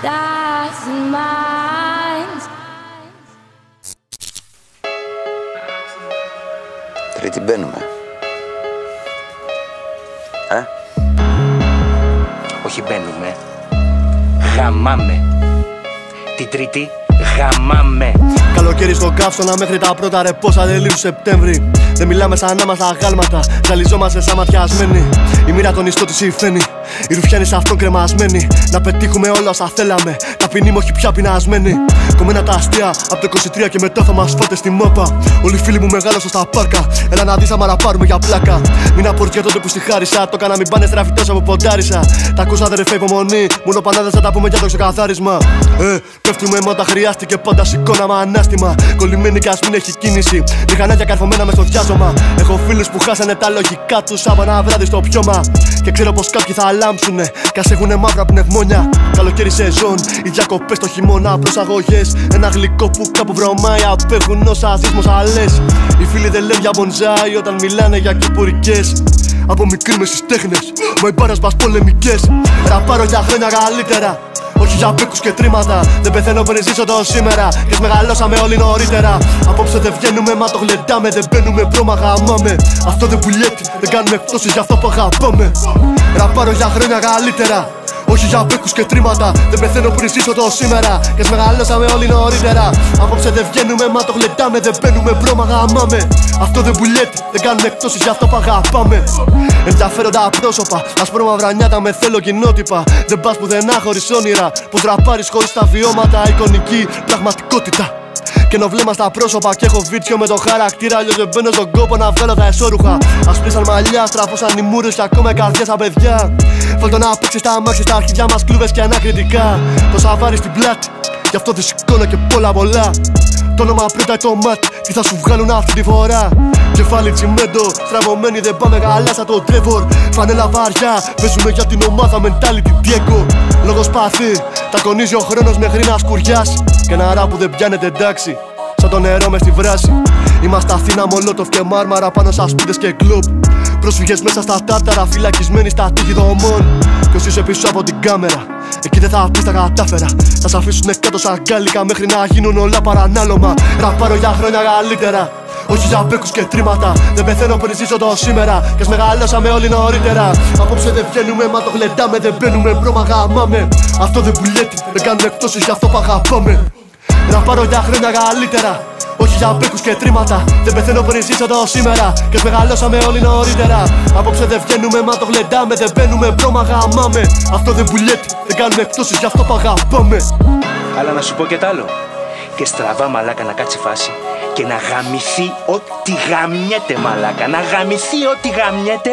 thousand minds. Τρίτη μπαίνουμε. Όχι μπαίνουμε. Γαμάμε. Την Τρίτη γαμάμε. Καλοκαίρι στο καύσωνα μέχρι τα πρώτα ρεπόσα τελείου Σεπτέμβρη. Δεν μιλάμε σαν να είμαστε αγάλματα, ζαλιζόμαστε σαν ματιασμένοι. Η μοίρα των ιστό της υφαίνει, οι ρουφιάνοι σε αυτόν κρεμασμένοι. Να πετύχουμε όλα όσα θέλαμε, ταπεινοί μ' όχι πια πεινασμένοι. Κομμένα τα αστεία από το 23 και μετά θα μας φώτε στη μάπα. Όλοι οι φίλοι μου μεγάλωσαν στα πάρκα, έλα να δεις άμα να πάρουμε για πλάκα. Μην απορτιά τότε που στη χάρισα, το έκανα μην πάνε στραφιτός από ποντάρισα. Τα ακούσα αδερφέ υπομονή, μόνο πανάδες θα τα πούμε για το ξεκαθάρισμα. Πέφτουμε μα όταν χρειάστηκε πάντα σηκώναμε ανάστημα. Κολλημένοι κι ας μην έχει κίνηση, μηχανάκια καρφωμένα μες στο διάζωμα. Έχω φίλους που χάσανε τα λογικά τους από ένα βράδυ στο πιώμα. Και ξέρω πως κάποιοι θα λάμψουνε, κι ας έχουνε μαύρα πνευμόνια. Καλοκαίρι σεζόν, οι διακοπές το χειμώνα, προσαγωγές. Ένα γλυκό που κάπου βρωμάει, απέχουν όσα δεις λες. Οι φίλοι δεν λένε για Bonsai όταν μιλάνε για κυπουρικές. Από μικροί με στις τέχνες, μα οι μπάρες μας πολεμικές. Ραπάρω για χρόνια καλύτερα, όχι για μπίκους και τρίματα. Δεν πεθαίνω πριν ζήσω το σήμερα, και μεγαλώσαμε όλοι νωρίτερα. Απόψε δεν βγαίνουμε, μα το γλεντάμε. Δεν μπαίνουμε μπρόμα, γαμάμε. Αυτό δεν πουλιέται, δεν κάνουμε εκτόσεις για αυτό που αγαπάμε. Ραπάρω για χρόνια καλύτερα, όχι για μπίκους και τρίματα. Δεν πεθαίνω πριν ζήσω το σήμερα, και μεγαλώσαμε όλοι νωρίτερα. Απόψε δεν βγαίνουμε, μα το γλεντάμε. Δεν μπαίνουμε μπρόμα, γαμάμε. Αυτό δεν πουλιέται, δεν κάνουμε εκτόσεις για αυτό που αγαπάμε. Ενδιαφέροντα πρόσωπα, ασπρόμαυρα νιάτα με θέλω κοινότυπα. Δεν πας πουθενά χωρίς όνειρα, πως ραπάρεις χωρίς τα βιώματα. Εικονική πραγματικότητα. Και ενώ βλέμμα στα πρόσωπα και έχω βίτσιο με το χαρακτήρα. Αλλιώς δεν μπαίνω στον κόπο να βγάλω τα εσώρουχα. Ασπρίσαν μαλλιά, στραφώσαν οι μούρες και ακόμα η καρδιά σαν παιδιά. Φάλτο να παίξεις τα αμάξι στα αρχίδια μας κλούβες και ανακριτικά. Το σαβάρι στην πλάτη, γι' αυτό δεν σηκώνω και πολλά. Το όνομα πρώτα το ματ, τι θα σου βγάλουν αυτή τη φορά. Κεφάλι τσιμέντο, στραβωμένοι δεν πάμε καλά σαν τον Τρέβορ. Φανέλα βαριά, παίζουμε για την ομάδα mentality Diego. Λόγος παθή, τα κονίζει ο χρόνος μέχρι να σκουριάσει. Και ένα ράπ που δεν πιάνεται εντάξει, σαν το νερό μες στη βράση. Είμαστε Αθήνα, Μολότοφ και Μάρμαρα πάνω σαν σπίτες και κλουμπ. Πρόσφυγες μέσα στα τάρταρα, φυλακισμένοι στα τείχη δομών. Κι όσοι είσαι πίσω από την κάμερα, εκεί δεν θα πεις τα κατάφερα. Θα σ' αφήσουνε κάτω σαν γκάλικα μέχρι να γίνουν όλα παρανάλωμα. Ραπάρω για χρόνια καλύτερα, όχι για μπέκους και τρίματα. Δεν πεθαίνω πριν ζήσω το σήμερα, και μεγαλώσαμε όλοι νωρίτερα. Απόψε δεν βγαίνουμε, μα το γλεντάμε. Δεν μπαίνουμε μπρόμα, γαμάμε. Αυτό δεν πουλιέται, δεν κάνουμε εκτόσεις για αυτό που αγαπάμε. Ραπάρω για χρόνια καλύτερα, όχι για μπέκους και τρίματα. Δεν πεθαίνω πριν ζήσω το σήμερα, και μεγαλώσαμε όλοι νωρίτερα. Απόψε δεν βγαίνουμε, μα το γλεντάμε. Δεν μπαίνουμε μπρόμα, γαμάμε. Αυτό δεν πουλιέται, δεν κάνουμε εκτόσεις για αυτό που αγαπάμε. Αλλά να σου πω και τ' άλλο. Και στραβά μαλάκα να κάτσει φάση και να γαμηθεί ό,τι γαμιέται μαλάκα. Να γαμηθεί ό,τι γαμιέται.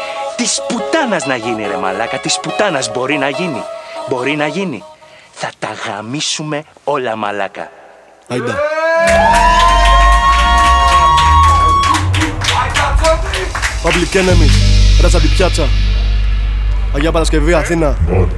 Της πουτάνας να γίνει ρε μαλάκα. Της πουτάνας μπορεί να γίνει. Μπορεί να γίνει. Θα τα γαμίσουμε όλα μαλάκα. Άιντα. Public Enemy, ράτσα την πιάτσα. Αγία Παρασκευή, Αθήνα.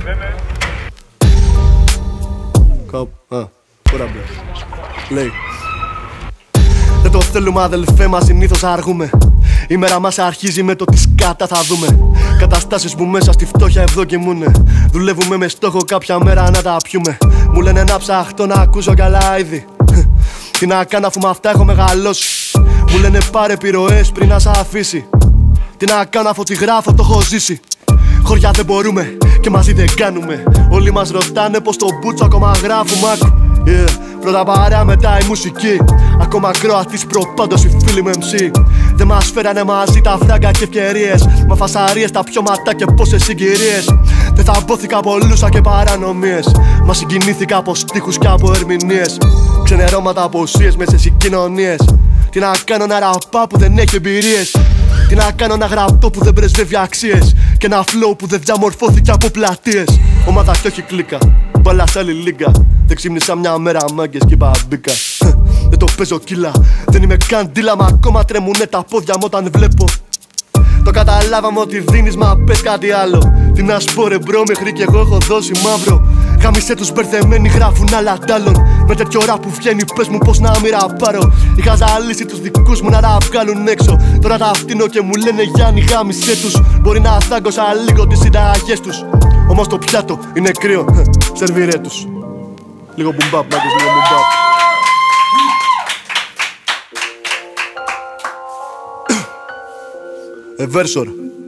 Λέει. Δεν το θέλουμε αδελφέ μας, συνήθως αργούμε. Η μέρα μας αρχίζει με το τι σκάτα θα δούμε. Καταστάσεις που μέσα στη φτώχεια ευδοκιμούνε. Δουλεύουμε με στόχο κάποια μέρα να τα πιούμε. Μου λένε να ψαχτώ να ακούσω καλά ήδη. Τι να κάνω αφού με αυτά έχω μεγαλώσει. Μου λένε πάρε επιρροές πριν να σ' αφήσει. Τι να κάνω αφού τη γράφω το έχω ζήσει. Χωριά δεν μπορούμε και μαζί δεν κάνουμε. Όλοι μας ρωτάνε πως το μπούτσο ακόμα γράφουμε. Πρώτα παρέα μετά η μουσική. Ακόμα Κροατής προπάντως οι φίλοι με MC. Δεν μας φέρανε μαζί τα φράγκα και ευκαιρίες. Μα φασαρίες, τα πιώματα και πόσες συγκυρίες. Δεν θα μπόθηκα από λούσα και παρανομίες. Μα συγκινήθηκα από στίχους και από ερμηνείες. Ξενερώματα από ουσίες μέσα σε συγκοινωνίες. Τι να κάνω να ραπά που δεν έχει εμπειρίες. Τι να κάνω να γραπτώ που δεν πρεσβεύει αξίες. Και ένα flow που δεν διαμορφώθηκε από πλατείες. Ομάδα κι όχι κλίκα, μπάλα σ' άλλη λίγκα. Δεν ξύπνησα μια μέρα μάγκες κι είπα μπήκα. Δεν το παίζω κύλα, δεν είμαι καν ντύλα. Μα ακόμα τρέμουνε τα πόδια μου όταν βλέπω. Το καταλάβαμε ότι δίνεις μα πες κάτι άλλο. Τι να σου πω ρε μπρο, μέχρι κι εγώ έχω δώσει μαύρο. Γάμισε τους μπερδεμένοι γράφουν άλλα ντάλλον. Με τέτοιο ραπ που βγαίνει πες μου πως να μην ραπάρω. Είχα ζαλίσει τους δικούς μου να τα βγάλουν έξω. Τώρα τα φτύνω και μου λένε Γιάννη γάμισε τους. Μπορεί να θάγκωσα λίγο τις συνταγές τους. Όμως το πιάτο είναι κρύο Σερβίρε τους. Λίγο μπουμπάπ, μάγκες, λίγο μπουμπάπ. Eversor.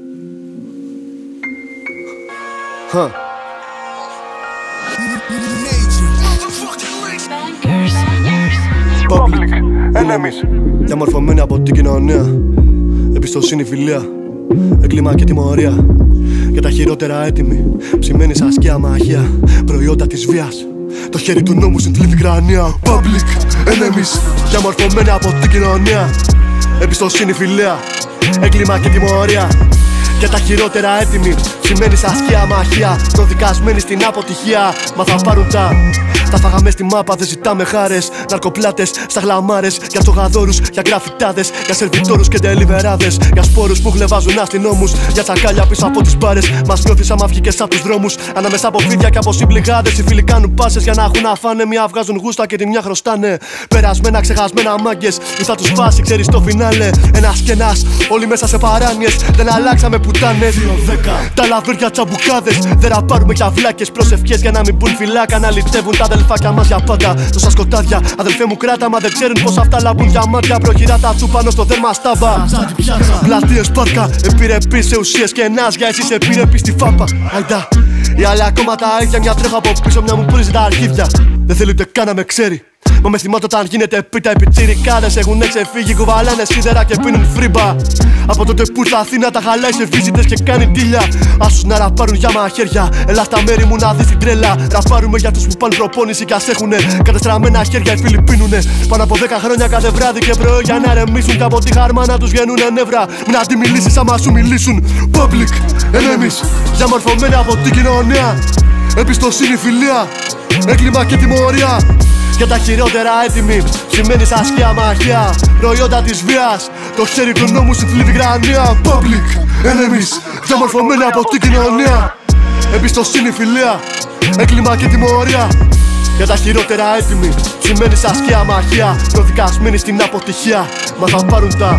Public enemies. Διαμορφωμένοι από την κοινωνία. Εμπιστοσύνη, φιλία, έγκλημα και τιμωρία. Για τα χειρότερα έτοιμοι. Ψημένοι σαν σκιά μαγεία. Προϊόντα της βίας. Το χέρι του νόμου στην θλίβη κρανία. Public enemies. Διαμορφωμένοι από την κοινωνία. Εμπιστοσύνη, φιλία, έγκλημα και τιμωρία. Για τα χειρότερα έτοιμοι. Ψημένοι σαν σκιά μαγεία. Προδικασμένοι στην αποτυχία. Μα θα πάρουν τα φάγαμε στη μάπα, δεν ζητάμε χάρες. Ναρκοπλάτες, στα γλαμάρες. Για τσογαδόρους, για γραφιτάδες. Για σερβιτόρους και τελιβεράδες. Για σπόρους που γλεβάζουν αστυνόμους. Για τσακάλια πίσω από τις μπάρες. Μας νιώθεις άμα βγήκες από τους δρόμους. Ανάμεσα από φίδια και από συμπληγάδες. Οι φίλοι κάνουν πάσες για να έχουν να φάνε. Μια βγάζουν γούστα και τη μια χρωστάνε. Περασμένα, ξεχασμένα μάγκες. Ή θα τους φάσει, ξέρεις το φινάλε. Ένας και ένας, όλοι μέσα σε παράνοιες. Δεν αλλάξαμε πουτάνες. Τα λαβέρια τσαμπουκάδες. Δεν ραπάρουμε για βλάκες. Προσευχές για να μην μπουν φυλάκα. Να λυτεύουν τα αδελφάκια μας για πάντα. Τόσα σκοτάδια, αδελφέ μου κράτα. Μα δεν ξέρουν πως αυτά λαμπούν για μάτια. Προχειρά τα του πάνω στο δέρμα στάμπα. Πλατείες, πάρκα, επιρρεπείς σε ουσίες και νάζια. Εσείς επιρρεπείς στη φάπα. Αϊντά, οι άλλοι ακόμα τα ίδια. Μια τρέχω από πίσω, μια μου πρίζει τα αρχίδια. Δεν θέλει ούτε καν να με ξέρει. Μα με θυμάται όταν γίνεται πίτα. Οι πιτσιρικάδες έχουν ξεφύγει, κουβαλάνε σίδερα και πίνουν φρίμπα. Από τότε που ήρθα Αθήνα τα χαλάει σε βίζιτες και κάνει τίλια. Άσους να ραπάρουν για μαχαίρια. Έλα στα μέρη μου να δεις την τρέλα. Ραπάρουμε για τους που πάνε προπόνηση κι ας έχουνε κατεστραμμένα χέρια οι φίλοι πίνουνε. Πάνω από 10 χρόνια κάθε βράδυ και πρωί για να ρεμίσουν. Και από τη χαρμά να τους βγαίνουνε νεύρα. Μην αντιμιλήσεις άμα σου μιλήσουν. Public enemies. Διαμορφωμένοι από την κοινωνία. Εμπιστοσύνη, φιλία, έγκλημα και τιμωρία. Για τα χειρότερα έτοιμοι. Ψημένοι σαν σκιά μαγεία. Προϊόντα της βίας. Το χέρι του νόμου στην θλίβη κρανία. Public enemies. Διαμορφωμένοι από την κοινωνία. Εμπιστοσύνη, φιλία, έγκλημα και τιμωρία. Για τα χειρότερα έτοιμοι. Ψημένοι σαν σκιά μαγεία. Προδικασμένοι στην αποτυχία. Μα θα πάρουν τα.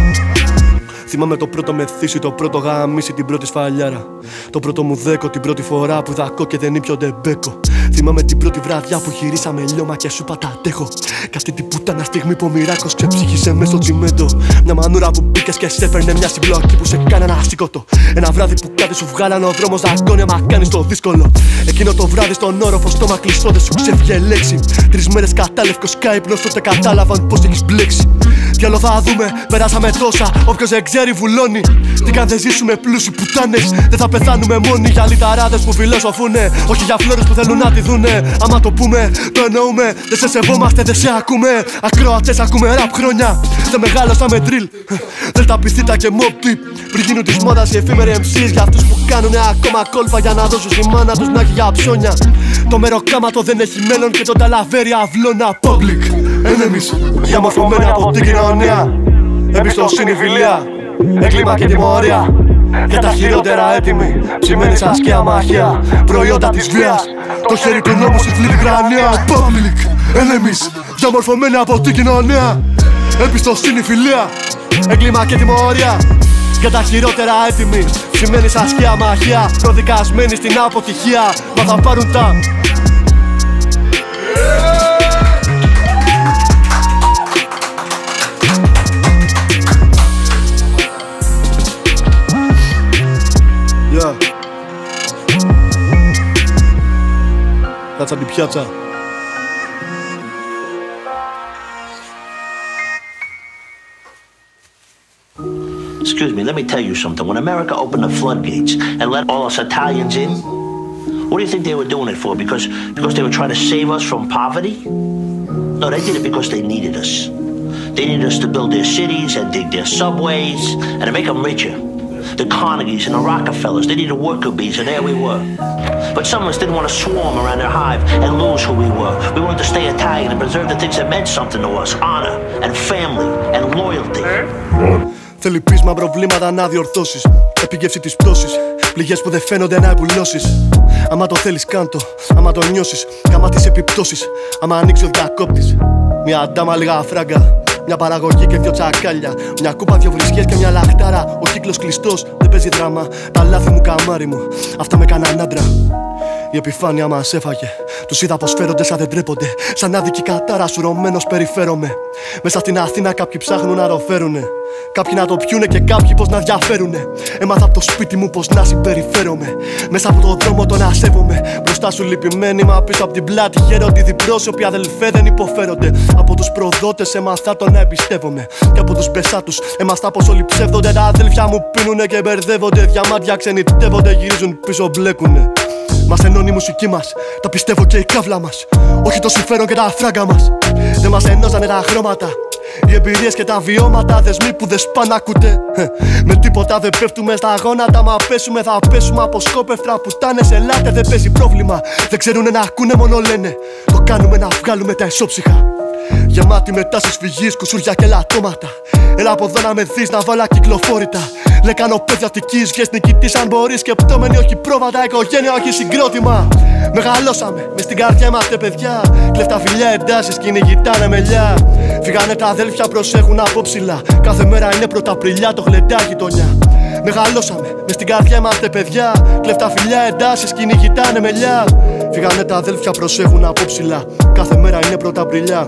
Θυμάμαι το πρώτο μεθύσι, το πρώτο γαμίσι, την πρώτη σφαλιάρα. Το πρώτο μου δέκο, την πρώτη φορά που δακώ και δεν ήπιονται μπέκο. Θυμάμαι την πρώτη βραδιά που γυρίσαμε λιώμα και σου είπα τα αντέχω. Κι αυτή την πουτάνα στιγμή που ο μοιράκος ξεψύχησε μες στο τσιμέντο. Μια μανούρα που μπήκες και σε έπαιρνε μια συμπλοκή που σε κάνα ένα σήκωτο. Ένα βράδυ που κάτι σου βγάλανε ο δρόμος δαγκώνει, μα κάνεις το δύσκολο. Εκείνο το βράδυ στον όροφο, στόμα κλειστό, δεν σου ξέφυγε λέξη. 3 μέρες κατάλευκος κάυπνος, τότε κατάλαβαν πως έχεις μπλέξει. Τι άλλο θα δούμε, περάσαμε τόσα. Όποιος δεν ξέρει βουλώνει. Τι καν δεν ζήσουμε πλούσιοι πουτάνες. Δεν θα πεθάνουμε μόνοι για λιταράδες που φιλοσοφούνε. Όχι για φλόρες που θέλουν να τη δούνε. Άμα το πούμε, το εννοούμε. Δεν σε σεβόμαστε, δεν σε ακούμε. Ακροατές, ακούμε ραπ χρόνια. Δεν μεγάλωσα με drill. Δέλτα πυθίτα και mob deep. Πριν γίνουν της μόδας οι εφήμεροι MCs. Για αυτούς που κάνουνε ακόμα κόλπα για να δώσουν στη μάνα τους να έχει για ψώνια. Το μεροκάματο δεν έχει μέλλον και το ταλαβέρι αυλώνα. Public enemies. Διαμορφωμένοι από την κοινωνία. Εμπιστοσύνη, φιλία, έγκλημα και τιμωρία. Για τα χειρότερα έτοιμοι. Ψημένοι σαν σκιά μαγεία. Προϊόντα της βίας. Το χέρι του νόμου στη θλίβη κρανία. Public enemies. Διαμορφωμένοι από την κοινωνία. Εμπιστοσύνη, φιλία, έγκλημα και τιμωρία. Για τα χειρότερα έτοιμοι. Ψημένοι σαν σκιά μαγεία. Προδικασμένοι στην αποτυχία. Μα θα πάρουν τα. Κάτσα την πιάτσα. Excuse me, let me tell you something. When America opened the floodgates and let all us Italians in, what do you think they were doing it for? Because they were trying to save us from poverty? No, they did it because they needed us. They needed us to build their cities and dig their subways and to make them richer. The Carnegies and the Rockefellers, they needed worker bees, and there we were. But some of us didn't want to swarm around their hive and lose who we were. We wanted to stay Italian and preserve the things that meant something to us. Honor and family and loyalty. Θέλει πείσμα, προβλήματα να διορθώσεις. Επιγεύση της πτώσης. Πληγές που δεν φαίνονται να εμπουλώσεις. Άμα το θέλεις κάντο, άμα το νιώσεις. Κάμα τις επιπτώσεις, άμα ανοίξει ο διακόπτης. Μια ντάμα λίγα φράγκα. μια παραγωγή και δυο τσακάλια. Μια κούπα, δυο βρισκές και μια λαχτάρα. Ο κύκλος κλειστός, δεν παίζει δράμα. Τα λάθη μου, καμάρι μου, αυτά με κάναν άντρα. Η επιφάνεια μας έφαγε. Τους είδα πως φέρονται σαν δεν τρέπονται. Σαν άδικη κατάρα σουρωμένος περιφέρομαι. Μέσα στην Αθήνα κάποιοι ψάχνουν να το φέρουνε. Κάποιοι να το πιούνε και κάποιοι πως να διαφέρουνε. Έμαθα από το σπίτι μου πως να συμπεριφέρομαι. Μέσα από το δρόμο το να σέβομαι. Μπροστά σου λυπημένοι, μα πίσω από την πλάτη χαίρονται. Οι διπρόσωποι αδελφέ δεν υποφέρονται. Από τους προδότες έμαθα το να εμπιστεύομαι. Και από τους μπεσάτους έμαθα πως όλοι ψεύδονται. Τα αδέλφια μου πίνουνε και μπερδεύονται. Διαμάντια ξενιτεύονται, γυρίζουν πίσω μπλέκουνε. Μας ενώνει η μουσική μας, τα πιστεύω και η κάβλα μας. Όχι το συμφέρον και τα φράγκα μας. Δεν μας ενώσανε τα χρώματα, οι εμπειρίες και τα βιώματα. Δεσμοί που δεν σπανάκουτε. Με τίποτα δεν πέφτουμε στα γόνατα. Μα πέσουμε θα πέσουμε από σκόπευτρα. Πουτάνες ελάτε δεν παίζει πρόβλημα. Δεν ξέρουνε να ακούνε μόνο λένε. Το κάνουμε να βγάλουμε τα ισόψυχα. Γεμάτη με τάσεις φυγής, κουσούρια και λατώματα. Έλα από εδώ να με δεις να βάλω ακυκλοφόρητα. Λε κάνω παιδιά τικής, βγες νικητής αν μπορείς. Σκεπτόμενοι όχι πρόβατα, οικογένεια όχι συγκρότημα. Μεγαλώσαμε, μες στην καρδιά είμαστε παιδιά. Κλεφτά φιλιά, εντάσεις, κυνηγητάνε μελιά. Φύγανε τα αδέλφια, προσέχουν απόψηλα. Κάθε μέρα είναι Πρωταπριλιά, το γλεντά γειτονιά. Μεγαλώσαμε, μες στην καρδιά είμαστε παιδιά. Κλεφτά φιλιά, εντάσεις, κυνηγητάνε μελιά. Φύγανε τα αδέλφια, προσέχουν απόψηλα. Κάθε μέρα είναι Πρωταπριλιά.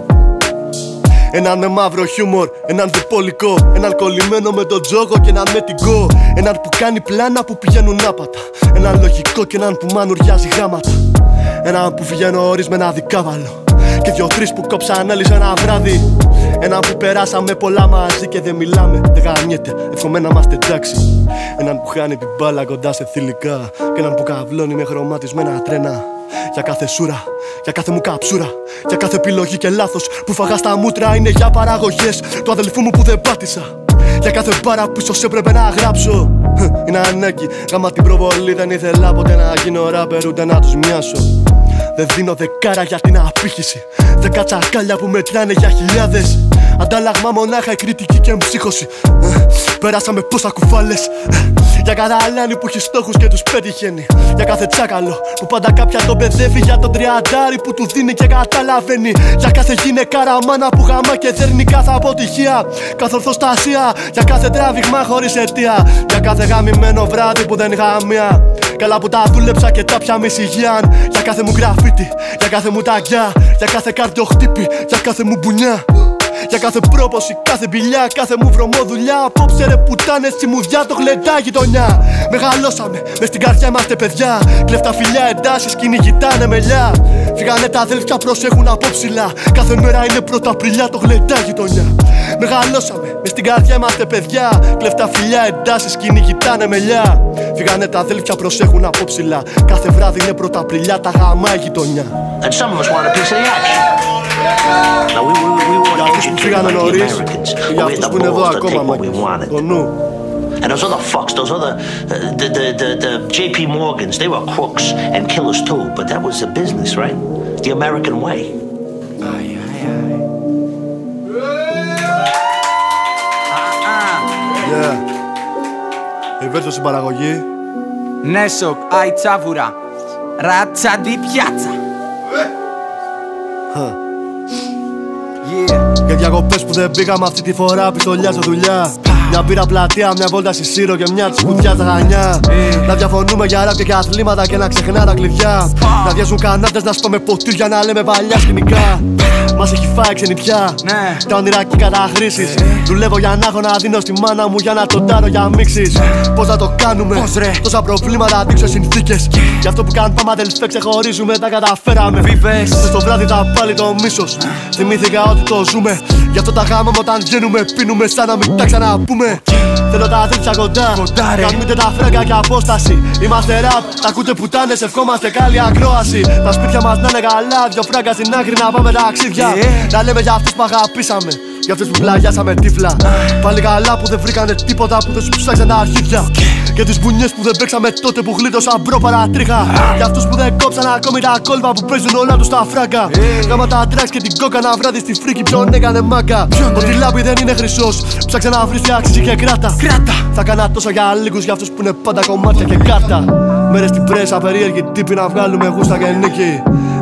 Έναν με μαύρο χιούμορ, έναν διπολικό. Έναν κολλημένο με τον τζόγο και έναν με την κο. Έναν που κάνει πλάνα που πηγαίνουν άπατα. Έναν λογικό και έναν που μανουριάζει γράμματα. Έναν που βγαίνω νωρίς με ένα δικάβαλο. Και δυο-τρεις που κόψαν άλλοι σε ένα βράδυ. Έναν που περάσαμε πολλά μαζί και δεν μιλάμε. Δεν γαμιέται, εύχομαι να είμαστε εντάξει. Έναν που χάνει την μπάλα κοντά σε θηλυκά. Και έναν που καβλώνει με χρωματισμένα τρένα. Για κάθε σούρα, για κάθε μου καψούρα. Για κάθε επιλογή και λάθος που φαγά στα μούτρα. Είναι για παραγωγές του αδελφού μου που δεν πάτησα. Για κάθε μπάρα που ίσως έπρεπε να γράψω. Είναι ανάγκη, γάμα την προβολή. Δεν ήθελα ποτέ να γίνω ράπερ ούτε να τους μοιάσω. Δεν δίνω δεκάρα για την απήχηση. 10 τσακάλια που μετράνε για χιλιάδες. Αντάλλαγμα μονάχα η κριτική και εμψύχωση. Πέρασαμε πόσα κουφάλες. Για κάθε αλάνι που έχει στόχους και τους πετυχαίνει. Για κάθε τσάκαλο που πάντα κάποια τον παιδεύει. Για τον τριαντάρι που του δίνει και καταλαβαίνει. Για κάθε γυναικάρα μάνα που γαμά και δέρνει κάθε αποτυχία. Κάθε ορθοστασία. Για κάθε τράβηγμα χωρίς αιτία. Για κάθε γαμημένο βράδυ που δεν είχα μία. Καλά που τα δούλεψα και τα πια μισηγιάν. Για κάθε μου γραφίτι, για κάθε μου ταγκιά. Για κάθε καρδιοχτύπη, για κάθε μου μπουνιά. Για κάθε πρόποση, κάθε μπηλιά, κάθε μου βρωμόδουλειά. Απόψε ρε πουτάνες, τσιμουδιά, το γλεντά γειτονιά. Μεγαλώσαμε, μες στην καρδιά είμαστε παιδιά. Κλεφτά φιλιά, εντάσεις, κυνηγητάνε μελιά. Φύγανε τα αδέλφια, προσέχουν απόψηλα. Κάθε μέρα είναι Πρωταπριλιά, το γλεντά γειτονιά. Μεγαλώσαμε, μες στην καρδιά είμαστε παιδιά. Κλεφτά φιλιά, εντάσεις, κυνηγητάνε μελιά. Φύγανε τα αδέλφια, προσέχουν απόψηλα. Κάθε βράδυ είναι Πρωταπριλιά, τα γαμά γειτονιά. And some of us want a piece of the action. Now we weren't educated like the Americans. We had the balls to take what we wanted. And those other fucks, those other, the JP Morgans, they were crooks and killers too. But that was the business, right? The American way. Yeah. Eversor στην παραγωγή. Nesok, ai Tsavouras. Ratsa di piazza. Για διακοπές που δεν πήγαμε αυτή τη φορά, πιστολιά σε δουλειά. Μια μπύρα πλατεία, μια βόλτα στη Σύρο και μια της κουτιά στα Χανιά. Να διαφωνούμε για ράπ και για αθλήματα και να ξεχνά τα κλειδιά. Να διάζουν κανάντες, να σπάμε ποτήρια, να λέμε παλιά σκηνικά. Μας έχει φάει ξενιτιά, τα όνειρα και οι καταχρήσεις. Δουλεύω για να έχω να δίνω στη μάνα μου για να τον τάρω για μίξεις. Πώς να το κάνουμε, τόσα προβλήματα, δείξω συνθήκες. Γι' αυτό που κάνουν πάμε αδελφέ, ξεχωρίζουμε, τα καταφέραμε. Χθες το βράδυ τα πάλι το μίσος. Θυμήθηκα ότι το ζούμε. Γι' αυτό τα γάμαμε όταν βγαίνουμε, πίνουμε σαν να μην τα ξαναπούμε. Θέλω τα αδέλφια κοντά, καμνείτε τα φράγκα και απόσταση. Είμαστε ραπ, τα ακούτε πουτάνες, ευχόμαστε καλή ακρόαση. Τα σπίτια μας να είναι καλά, δυο φράγκα στην άκρη να πάμε ταξίδια. Να λέμε για αυτούς που αγαπήσαμε, για αυτούς που πλαγιάσαμε τύφλα. Πάλι καλά που δεν βρήκανε τίποτα, που δεν σου ψάξαν τα αρχίδια. Και τις μπουνιές που δεν παίξαμε τότε που γλίτωσαν μπρο παρατρίχα. Για αυτούς που δεν κόψαν ακόμη τα κόλπα που παίζουν όλα τους τα φράγκα. Γάμα τα τράξ και την κόκα να βράδυ στη φρίκη, ποιον έκανε μάγκα. Ότι λάμπη δεν είναι χρυσός, ψάξε να βρεις τι αξίζει και κράτα. Θα κάνα τόσο για λίγους, για αυτούς που είναι πάντα κομμάτια και κάρτα. Μέρες στην πρέσα, περίεργη τύπη να βγάλουμε γούστα και νίκη.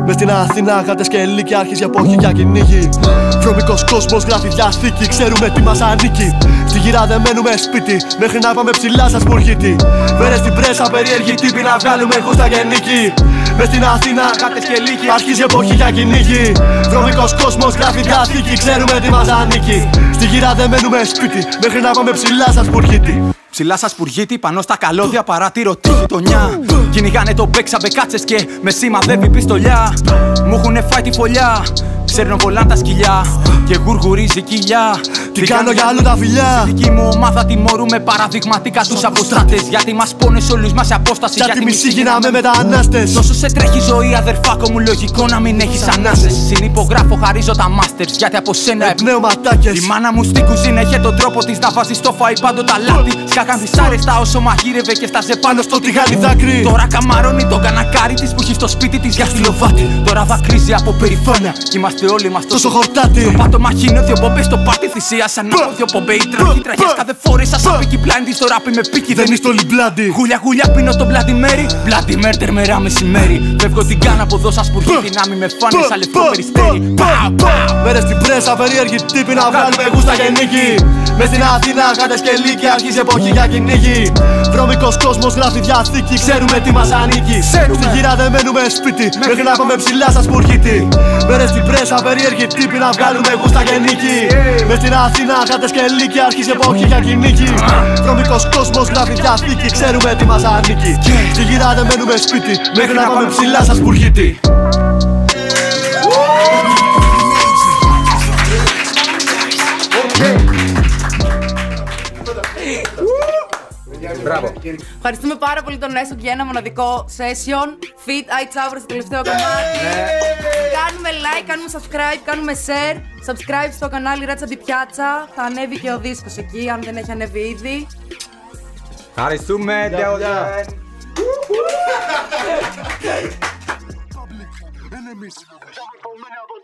Μες στην Αθήνα γάτες και λύκια, άρχιζε εποχή για κυνήγι. Βρώμικος κόσμος γράφει διαθήκη, ξέρουμε τι μας ανήκει. Στη γύρα δεν μένουμε σπίτι, μέχρι να πάμε ψηλά σας μπουργίτη. Βέρες στην πρέσα, περίεργη τύπη να βγάλουμε γούστα και νίκη. Μες στην Αθήνα γάτες και λύκια, αρχίζει εποχή για κυνήγι. Βρώμικος κόσμος γράφει διαθήκη, ξέρουμε τι μας ανήκει. Στη γύρα δεν μένουμε σπίτι, μέχρι να πάμε ψηλά σας μπουργίτη. Ψηλά σας πουργίτη, πάνω στα καλώδια, παράτηρο τη γειτονιά. Κυνηγάνε το μπέξα μπεκάτσες και με σημαδεύει πιστολιά. Μου έχουνε φάει τη φωλιά, ξέρνω βολάν τα σκυλιά και γουργουρίζει κοιλιά. Τι κάνω για αλλού τα φιλιά. Στη δική μου ομάδα τιμωρούμε παραδειγματικά τους αποστάτες. Γιατί μας πόνες όλους μας σε απόσταση. Γιατί μισή γίναμε μετανάστες. Τόσο σε τρέχει η ζωή, αδερφάκο μου, λογικό να μην έχεις ανάσες. Συνυπογράφω, χαρίζω τα masters, γιατί από σένα πνευματάκες. Η μάνα μου στην κουζίνα είχε τον τρόπο της να βάζει στο φαΐ πάντοτε αλάτι. Σκάγαν τις άρεστα όσο μαγείρευε και φτάζε πάνω στο τηγάνι δάκρυ. Τώρα καμαρώνει το κανακάρι της που έχει στο σπίτι της για στυλοβάτι. Τώρα δακρύζει από περηφάνεια κι είμαστε όλοι μας τόσο χορτάτι. Στο πάτο μαχίνο, δύο μπομπές στο πάρτι θυσία. Σαν από δύο μπομπέ, τραγές κάθε φορές. Σας απίκει πλάντη στο ράπι με πίκι. Δεν είσαι όλοι μπλάντι. Γουλιά γουλιά πίνω στο Bloody Mary. Bloody murder μερά μεσημέρι. Φεύγω την κάνα από εδώ σας πουργίτη να μην με φάνε σαν λευκό περιστέρι. Μέρες στην πρέσα, περίεργη τύπη να βγάλουμε γούστα και νίκη. Μες στην Αθήνα γάτες και λύκια, αρχίζει εποχή για κυνήγι. Βρώμικος κόσμος γράφει διαθήκη, ξέρουμε τι μας ανήκει. Στη γύρα δεν μένουμε σπίτι, μέχρι να πάμε ψηλά σας μπουργίτη. Μέρες στην πρέσα, περίεργη τύπη να βγάλουμε γούστα και νίκη. Μες στην Αθήνα γάτες και λύκια, αρχίζει εποχή για κυνήγι. Βρώμικος κόσμος γράφει διαθήκη, ξέρουμε τι μας ανήκει. Στη γύρα δεν μένουμε σπίτι, μέχρι να πάμε ψηλά σας μπουργίτη. Μπράβο. Ευχαριστούμε πάρα πολύ τον Nesok για ένα μοναδικό session. Fit, Tsavouras στο τελευταίο κομμάτι. Κάνουμε like, κάνουμε subscribe, κάνουμε share. Subscribe στο κανάλι Ρατσα Ντι Πιάτσα. Θα ανέβει και ο δίσκος εκεί, αν δεν έχει ανέβει ήδη. Ευχαριστούμε.